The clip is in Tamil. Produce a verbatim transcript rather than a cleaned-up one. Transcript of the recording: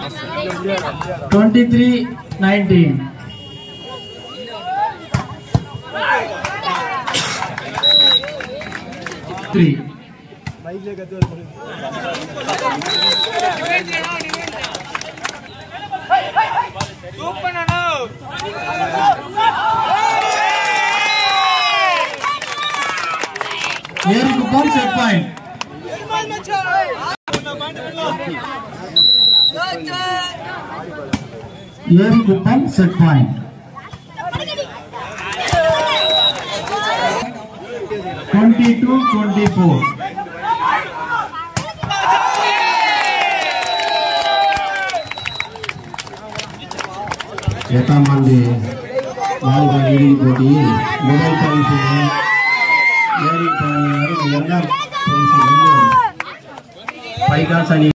twenty-three nineteen. Three. Here to come set point. Here to come set point. Twenty-two twenty-four. எட்டாம் ஆண்டு இறுதி போட்டியில் முதல் பரிசு ஏழு எல்லாம் பரிசு பைகாஸ் அணி